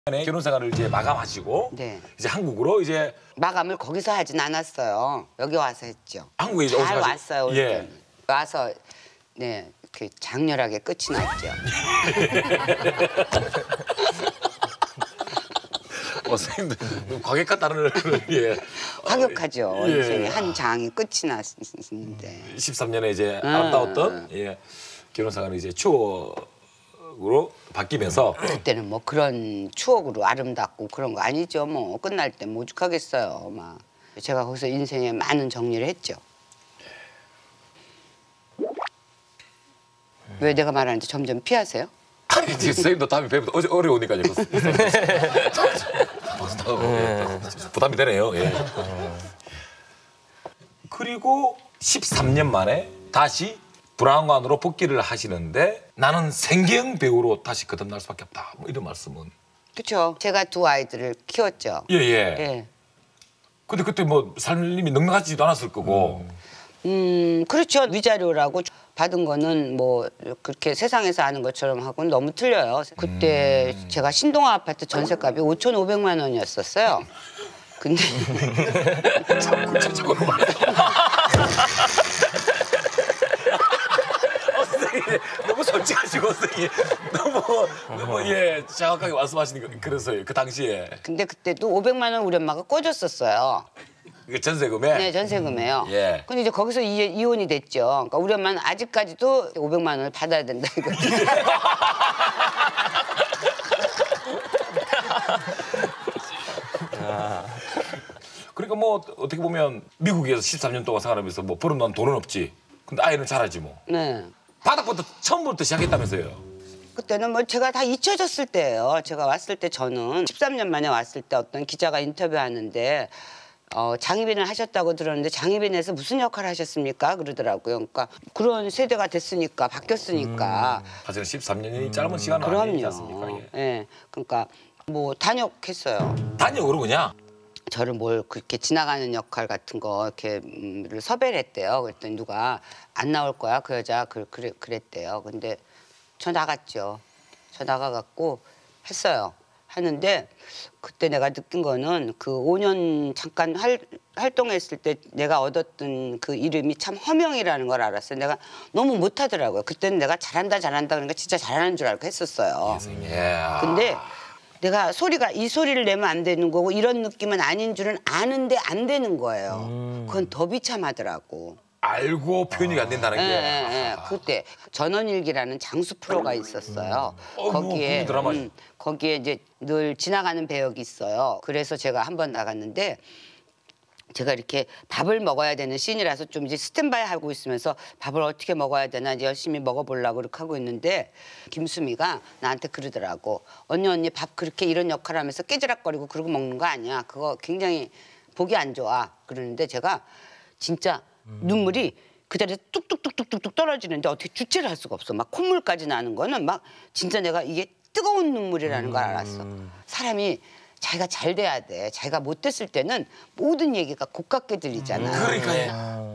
결혼 생활을 이제 마감하시고 네. 이제 한국으로 이제 마감을 거기서 하진 않았어요. 여기 와서 했죠. 한국에 이제 잘 오셔가지고- 왔어요. 올 예. 때는. 와서 네, 이렇게 장렬하게 끝이 났죠. 선생님들 과격한 단어를 예. 과격하죠. 예. 인생의 한 장이 끝이 났는데. 13년에 이제 아름다웠던 예. 결혼 생활이 이제 추억으로 바뀌면서 그때는 뭐 그런 추억으로 아름답고 그런 거 아니죠. 뭐 끝날 때 뭐 오죽하겠어요. 막 제가 거기서 인생에 많은 정리를 했죠. 왜 내가 말하는지 점점 피하세요? 아니 지금 선생님도 다음에 뵈면 어제 어려우니까 이제 부담이 되네요. 예. 그리고 13년 만에 다시 브라운관으로 복귀를 하시는데 나는 생계형 배우로 다시 거듭날 수밖에 없다. 뭐 이런 말씀은. 그렇죠. 제가 두 아이들을 키웠죠. 예예. 예. 근데 그때 뭐 삶이 넉넉하지도 않았을 거고. 그렇죠. 위자료라고 받은 거는 뭐 그렇게 세상에서 아는 것처럼 하고는 너무 틀려요. 그때 제가 신동아 아파트 전세값이 5,500만 원이었었어요. 근데 참 구체적으로 말해. 선생님 너무 솔직하시고 선생님 너무 예 정확하게 말씀하시니까 그래서요 그 당시에. 근데 그때도 500만 원 우리 엄마가 꿔줬었어요. 그 전세금에. 네, 전세금에요. 예. 근데 이제 거기서 이혼이 됐죠. 그러니까 우리 엄마는 아직까지도 500만 원을 받아야 된다 이거. 그러니까 뭐 어떻게 보면 미국에서 13년 동안 생활하면서 뭐 벌어놓은 돈은 없지. 근데 아이는 잘하지 뭐. 네. 바닥부터 처음부터 시작했다면서요. 그때는 뭐 제가 다 잊혀졌을 때예요. 제가 왔을 때 저는 13년 만에 왔을 때 어떤 기자가 인터뷰하는데 장희빈을 하셨다고 들었는데 장희빈에서 무슨 역할을 하셨습니까? 그러더라고요. 그러니까 그런 세대가 됐으니까 바뀌었으니까. 사실은 13년이 짧은 시간은 아니지 그럼요. 않습니까? 예. 예. 그러니까 뭐 단역했어요. 단역으로 그냥. 저를 뭘 그렇게 지나가는 역할 같은 거 이렇게 섭외를 했대요. 그랬더니 누가 안 나올 거야 그 여자 그랬대요. 근데 저 나갔죠. 저 나가갖고 했어요. 하는데 그때 내가 느낀 거는 그 5년 잠깐 활동했을 때 내가 얻었던 그 이름이 참 허명이라는 걸 알았어요. 내가 너무 못하더라고요. 그때는 내가 잘한다 그러니까 진짜 잘하는 줄 알고 했었어요. 예. 근데 내가 이 소리를 내면 안 되는 거고 이런 느낌은 아닌 줄은 아는데 안 되는 거예요. 그건 더 비참하더라고. 알고 표현이 안 된다는 게. 예. 그때 전원일기라는 장수 프로가 있었어요. 거기에 드라마. 거기에 이제 늘 지나가는 배역이 있어요. 그래서 제가 한 번 나갔는데 제가 이렇게 밥을 먹어야 되는 씬이라서 좀 이제 스탠바이 하고 있으면서 밥을 어떻게 먹어야 되나 이제 열심히 먹어보려고 그렇게 하고 있는데 김수미가 나한테 그러더라고. 언니 밥 그렇게 이런 역할 하면서 깨지락거리고 그러고 먹는 거 아니야. 그거 굉장히 보기 안 좋아. 그러는데 제가 진짜 눈물이 그 자리에 뚝뚝뚝뚝뚝 떨어지는데 어떻게 주체를 할 수가 없어. 막 콧물까지 나는 거는 막 진짜 내가 이게 뜨거운 눈물이라는 걸 알았어. 사람이 자기가 잘 돼야 돼. 자기가 못 됐을 때는 모든 얘기가 고깝게 들리잖아. 그러니까.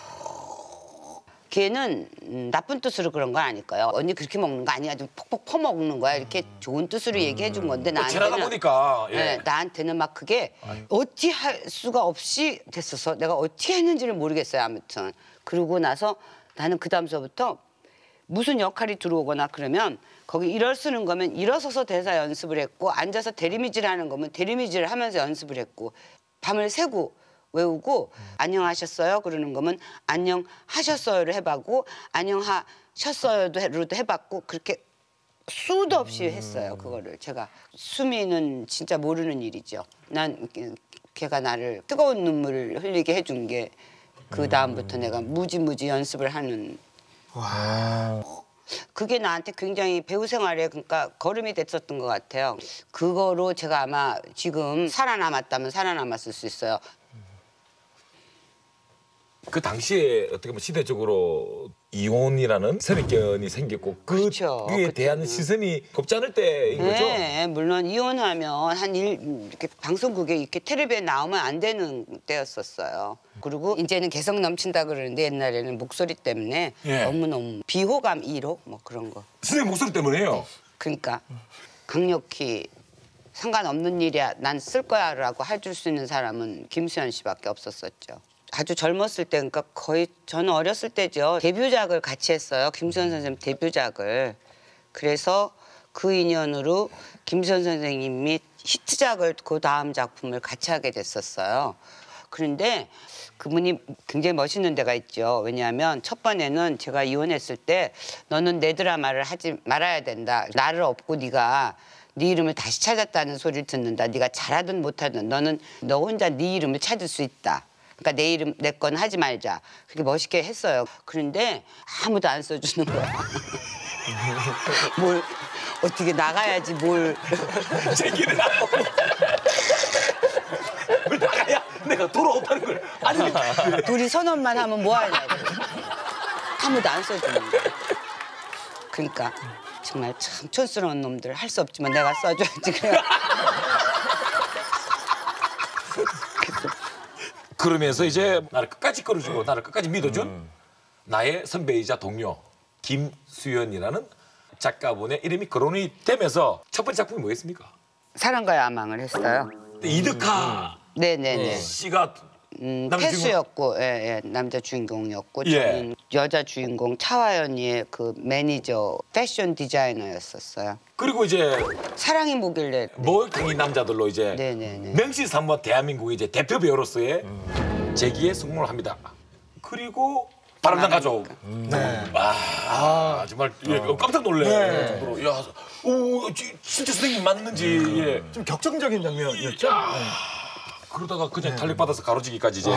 걔는 나쁜 뜻으로 그런 건 아닐 거예요. 언니 그렇게 먹는 거 아니야. 좀 퍽퍽 퍼먹는 거야. 이렇게 좋은 뜻으로 얘기해 준 건데 지나다 나한테는 보니까. 예. 네, 나한테는 막 그게 어찌 할 수가 없이 됐어서 내가 어떻게 했는지를 모르겠어요. 아무튼 그러고 나서 나는 그 다음서부터 무슨 역할이 들어오거나 그러면 거기 일어 쓰는 거면 일어서서 대사 연습을 했고 앉아서 대리미질 하는 거면 대리미질 하면서 연습을 했고 밤을 새고 외우고 안녕하셨어요 그러는 거면 안녕하셨어요를 해봤고 안녕하셨어요도 해봤고 그렇게 수도 없이 했어요. 그거를 제가 수미는 진짜 모르는 일이죠. 난 걔가 나를 뜨거운 눈물을 흘리게 해준 게 그 다음부터 내가 무지무지 연습을 하는. 와. 그게 나한테 굉장히 배우 생활에 그러니까 걸음이 됐었던 것 같아요. 그거로 제가 아마 지금 살아남았다면 살아남았을 수 있어요. 그 당시에 어떻게 보면 시대적으로 이혼이라는 선입견이 생겼고 그렇죠. 그에 대한 시선이 곱지 않을 때인 거죠? 네, 물론 이혼하면 이렇게 방송국에 이렇게 텔레비에 나오면 안 되는 때였었어요. 그리고 이제는 개성 넘친다 그러는데 옛날에는 목소리 때문에 예. 너무너무 비호감 1호 뭐 그런 거. 선생님 목소리 때문에요? 그러니까 강력히 상관없는 일이야. 난 쓸 거야라고 해줄 수 있는 사람은 김수현 씨밖에 없었었죠. 아주 젊었을 때, 그러니까 거의 저는 어렸을 때죠. 데뷔작을 같이 했어요. 김수현 선생님 데뷔작을. 그래서 그 인연으로 김수현 선생님이 히트작을 그 다음 작품을 같이 하게 됐었어요. 그런데 그분이 굉장히 멋있는 데가 있죠. 왜냐하면 첫 번에는 제가 이혼했을 때 너는 내 드라마를 하지 말아야 된다. 나를 업고 네가 네 이름을 다시 찾았다는 소리를 듣는다. 네가 잘하든 못하든 너는 너 혼자 네 이름을 찾을 수 있다. 그러니까 내 이름 내 건 하지 말자. 그렇게 멋있게 했어요. 그런데 아무도 안 써주는 거야. 뭘 어떻게 나가야지 뭘. 제기를 하고. 뭘 나가야 내가 돌아오다는 걸. 아니 둘이 선언만 하면 뭐 하냐고. 아무도 안 써주는 거야. 그러니까 정말 참 촌스러운 놈들 할 수 없지만 내가 써줘야지. 그래. 그러면서 이제 나를 끝까지 끌어주고 나를 끝까지 믿어준 나의 선배이자 동료 김수연이라는 작가분의 이름이 거론이 되면서 첫 번째 작품이 뭐였습니까? 사랑과 야망을 했어요. 이덕화 네네네. 씨가 남자 주인공. 태수였고, 예, 남자 주인공이었고, 예. 저는 여자 주인공 차화연이의 그 매니저, 패션 디자이너였었어요. 그리고 이제 사랑이 뭐길래. 목욕탕인 남자들로 이제 네네네. 명실상부한 대한민국의 이제 대표 배우로서의 재기에 성공을 합니다. 그리고 바람난 가족. 네. 정말 예, 깜짝 놀래. 정도로. 야, 오, 진짜 선생님 맞는지. 예. 좀 격정적인 장면이었죠. 네. 그러다가 그냥 탄력받아서 가로지기까지 이제.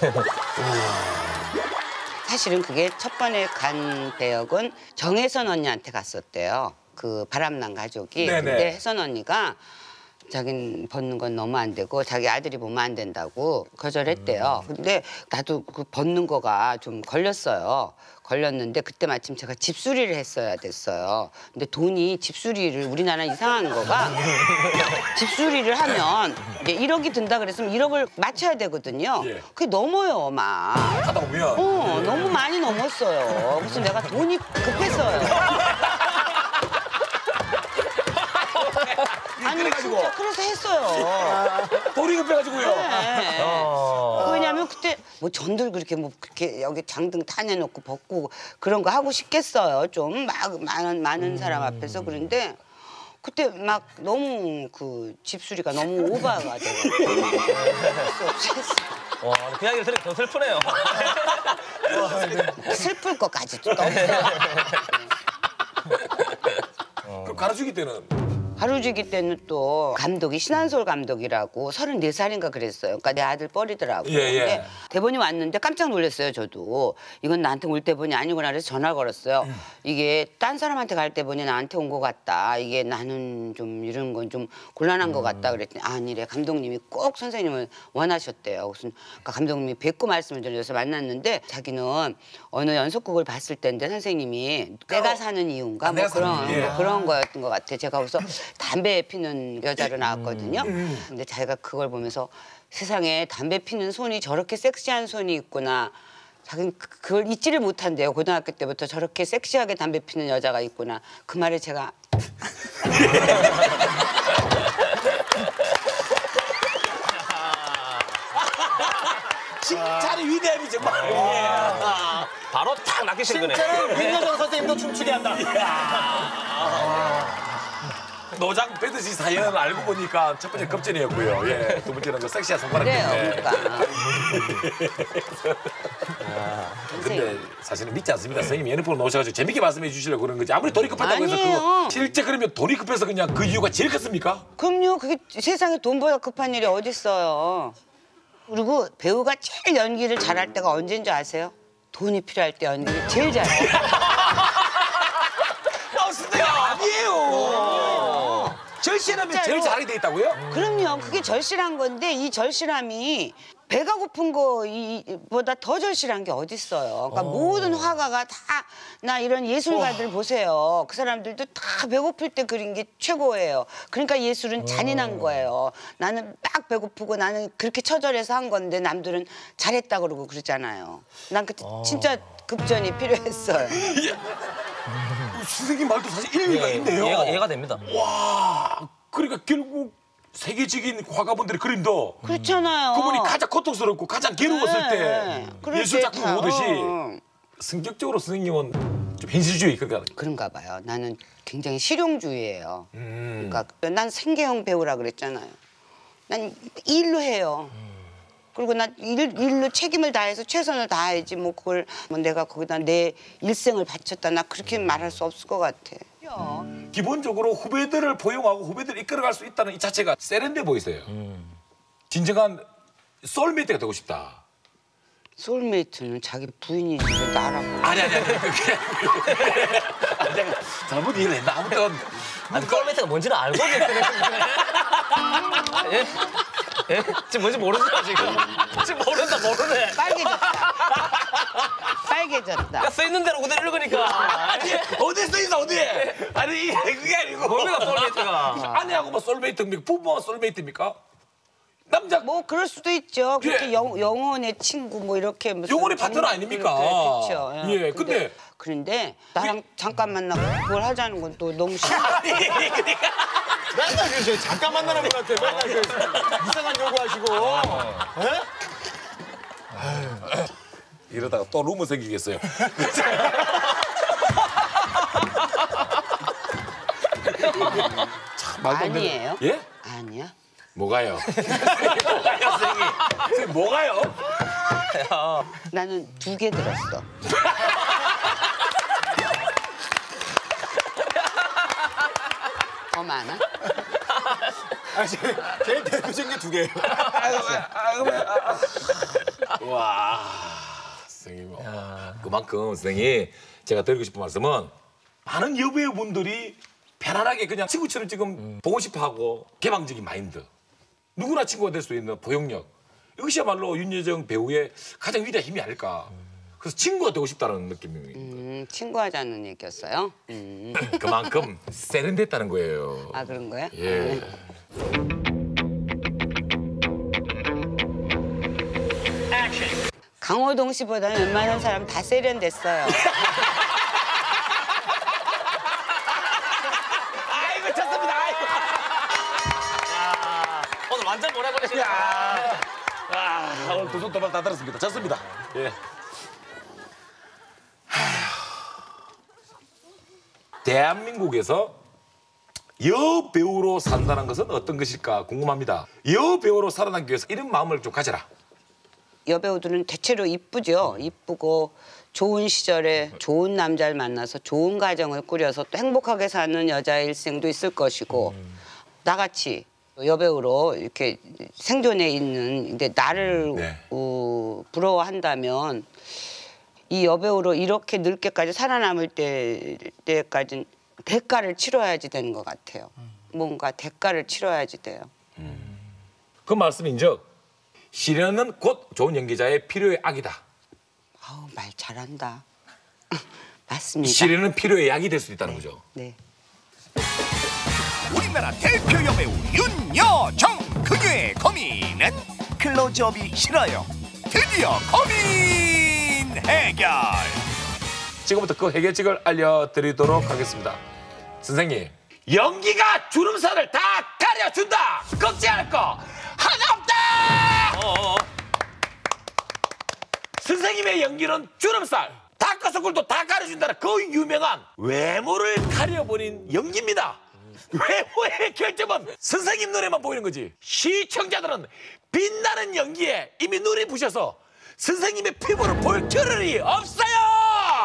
사실은 그게 첫 번에 간 배역은 정혜선 언니한테 갔었대요. 그 바람난 가족이. 네네. 근데 혜선 언니가 자기는 벗는 건 너무 안 되고 자기 아들이 보면 안 된다고 거절했대요. 근데 나도 그 벗는 거가 좀 걸렸어요. 걸렸는데 그때 마침 제가 집수리를 했어야 됐어요. 근데 돈이 집수리를 우리나라는 이상한 거가 집수리를 하면 이제 1억이 든다 그랬으면 1억을 맞춰야 되거든요. 예. 그게 넘어요, 막. 하다 보면 너무 많이 넘었어요. 그래서 내가 돈이 급했어요. 아니 그래가지고. 진짜 그래서 했어요. 돈이 급해가지고요. 네. 왜냐면 그때 뭐 전들 그렇게 뭐 그렇게 여기 장등 다 내놓고 벗고 그런 거 하고 싶겠어요. 좀 막 많은 사람 앞에서. 그런데 그때 막 너무 그 집수리가 너무 오버가 돼가지고 했어요. 와, 그 이야기를 들으니까 더 슬프네요. 슬플 것까지도 없어요. 그럼 가로주기 때는 하루지기 때는 또 감독이 신한솔 감독이라고 34살인가 그랬어요. 그러니까 내 아들 뻘이더라고. 예, 예. 근데 대본이 왔는데 깜짝 놀랐어요, 저도. 이건 나한테 올 대본이 아니구나 그래서 전화를 걸었어요. 이게 딴 사람한테 갈 대본이 나한테 온 것 같다. 이게 나는 좀 이런 건 좀 곤란한 것 같다 그랬더니 아니래. 감독님이 꼭 선생님을 원하셨대요. 그러니까 감독님이 뵙고 말씀을 드려서 만났는데 자기는 어느 연속극을 봤을 때인데 선생님이 내가 사는 이유인가 뭐 내가 사는 그런 이유. 예. 그런 거였던 것 같아. 제가 그래서 담배 피는 여자로 나왔거든요. 근데 자기가 그걸 보면서 세상에 담배 피는 손이 저렇게 섹시한 손이 있구나. 자기는 그걸 잊지를 못한대요. 고등학교 때부터 저렇게 섹시하게 담배 피는 여자가 있구나. 그 말에 제가 칭찬이 위대함이 정말. 바로 탁 낚이신 거네. 진짜는 민여정 선생님도 춤추게 한다. 노장 배드시 사연 알고 보니까 첫 번째 급전이었고요. 예, 두 번째는 그 섹시한 손가락 그래요. 때문에. 그러니까. 근데 사실은 믿지 않습니다. 선생님이 예능 프로 나오셔가지고 재밌게 말씀해 주시려고 그런 거지. 아무리 돈이 급하다고 해서 아니에요. 그거 실제 그러면 돈이 급해서 그냥 그 이유가 제일 컸습니까? 그럼요. 그게 세상에 돈보다 급한 일이 어디 있어요. 그리고 배우가 제일 연기를 잘할 때가 언제인 줄 아세요? 돈이 필요할 때 연기를 제일 잘해요. 선생님 아니에요. 절실하면 제일 진짜로. 잘하게 돼 있다고요? 그럼요. 그게 절실한 건데 이 절실함이 배가 고픈 거보다 더 절실한 게 어디 있어요. 그러니까 모든 화가가 다 나 이런 예술가들 보세요. 그 사람들도 다 배고플 때 그린 게 최고예요. 그러니까 예술은 잔인한 거예요. 나는 딱 배고프고 나는 그렇게 처절해서 한 건데 남들은 잘했다 그러고 그러잖아요. 난 그때 진짜 급전이 필요했어요. 선생님 말도 사실 일리가 있네요. 이해가 됩니다. 와, 그러니까 결국 세계적인 화가분들의 그림도 그렇잖아요. 그분이 가장 고통스럽고 가장 괴로웠을 때 그럴 예술 때 작품 다, 보듯이 어. 성격적으로 선생님은 좀 현실주의 그러니까 그런가 봐요. 나는 굉장히 실용주의예요. 그러니까 난 생계형 배우라 그랬잖아요. 난 일로 해요. 그리고 난 일로 책임을 다해서 최선을 다해야지 뭐 그걸 뭐 내가 거기다 내 일생을 바쳤다 나 그렇게 말할 수 없을 것 같아. 기본적으로 후배들을 포용하고 후배들을 이끌어갈 수 있다는 이 자체가 세련돼 보이세요. 진정한 소울메이트가 되고 싶다. 소울메이트는 자기 부인이지 왜 나라고. 아니 그게 아니, 내가 잘못 이해를 했나 아무튼 아니 썰매트가 뭔지는 알고 계시네. 예? 예? 지금 뭔지 모르시나 지금? 지금 모르네. 빨개졌다. 빨개졌다. 야, 써 있는 대로 그대로 읽으니까. 아니 어디 써 있어 어디? 아니 이게 그게 아니고 뭡니까 썰매트가? 아내하고 뭐 솔메이트입니까? 부부와 솔메이트입니까? 남자 뭐 그럴 수도 있죠. 그렇게 예. 영혼의 친구 뭐 이렇게 무슨 영혼의 파트너 아닙니까? 그렇죠. 예, 근데 그런데 나랑 잠깐 만나고 그걸 하자는 건 또 너무 싫어. 맨날 그러세요. 잠깐 만나는 것 같아. 맨날 그 이상한 요구하시고. 예? 이러다가 또 루머 생기겠어요. 참, 말도 안 되는- 아니에요? 예? 아니야. 뭐가요? 뭐가요, 선생님? 선생님, 뭐가요? 나는 2개 들었어. 더 많아? 제일 대표적인 게 2개예요. 와, 선생님. 그만큼 선생님 제가 드리고 싶은 말씀은 많은 여배우분들이 편안하게 그냥 친구처럼 지금 보고 싶어하고 개방적인 마인드. 누구나 친구가 될 수 있는 포용력. 이것이야말로 윤여정 배우의 가장 위대한 힘이 아닐까. 그래서 친구가 되고 싶다는 느낌이. 친구하자는 얘기였어요. 그만큼 세련됐다는 거예요. 아 그런 거야? 예. 강호동 씨보다는 웬만한 사람 다 세련됐어요. 아이고 좋습니다. 아이고. 오늘 완전 보내버리시네. 오늘 두 손 도박 다 들었습니다. 좋습니다. 예. 대한민국에서 여배우로 산다는 것은 어떤 것일까 궁금합니다. 여배우로 살아남기 위해서 이런 마음을 좀 가져라. 여배우들은 대체로 이쁘죠. 이쁘고 좋은 시절에 좋은 남자를 만나서 좋은 가정을 꾸려서 또 행복하게 사는 여자의 일생도 있을 것이고 나같이 여배우로 이렇게 생존해 있는 근데 나를 네. 부러워한다면 이 여배우로 이렇게 늙게까지 살아남을 때까지는 대가를 치러야지 되는 것 같아요. 뭔가 대가를 치러야지 돼요. 그 말씀인즉 시련은 곧 좋은 연기자의 필요의 악이다. 아우 말 잘한다. 맞습니다. 시련은 필요의 약이 될 수 있다는 거죠. 네. 우리나라 대표 여배우 윤여정. 그녀의 고민은 클로즈업이 싫어요. 드디어 고민 해결. 지금부터 그 해결책을 알려드리도록 하겠습니다. 선생님, 연기가 주름살을 다 가려준다. 걱정할 거 하나 없다. 선생님의 연기는 주름살, 다크서클도 다 가려준다는 그 유명한 외모를 가려버린 연기입니다. 외모의 결점은 선생님 눈에만 보이는 거지. 시청자들은 빛나는 연기에 이미 눈이 부셔서 선생님의 피부를 볼 겨를이 없어요.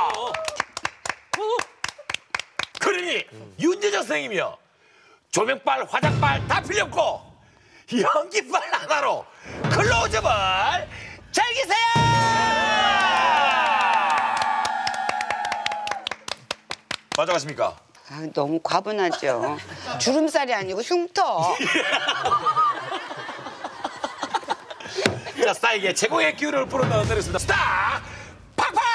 그러니 윤여정 선생님이요, 조명빨, 화장빨 다 필요 없고 연기빨 하나로 클로즈업을 즐기세요. 맞아가십니까? 아, 너무 과분하죠. 주름살이 아니고 흉터. 자, 스타에게 최고의 기운을 불어넣어드리겠습니다. 스타 팍팍!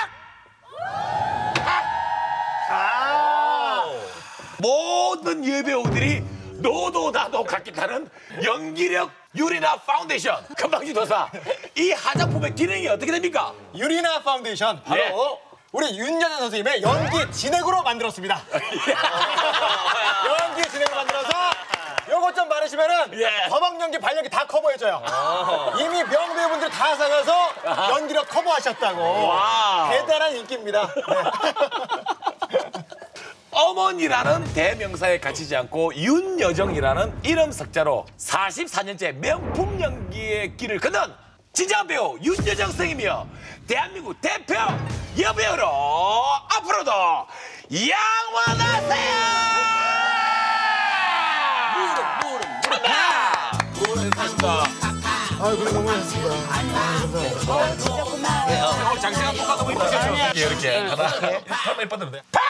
모든 여배우들이 너도 나도 갖기 타는 연기력 유리나 파운데이션. 금방지도사, 이 화장품의 기능이 어떻게 됩니까? 유리나 파운데이션 바로 예. 우리 윤여정 선생님의 연기 진액으로 만들었습니다. 연기 진액으로 만들어서 요거 커버점 많으시면은 예. 거방 연기 발연기 다 커버해줘요. 이미 명배우분들 다 사가서 연기력 커버하셨다고. 대단한 인기입니다. 네. 어머니라는 대명사에 갇히지 않고 윤여정이라는 이름 석자로 44년째 명품 연기의 길을 걷는 진정한 배우 윤여정 선생이며 대한민국 대표 여배우로 앞으로도 영원하세요! 무릎 가십니다. 아유, 그래, 너무 고맙습니다. 진짜 고마워요. 장세가 똑같은 거 입으셨죠? 이렇게 하나. 한번 예뻤는데.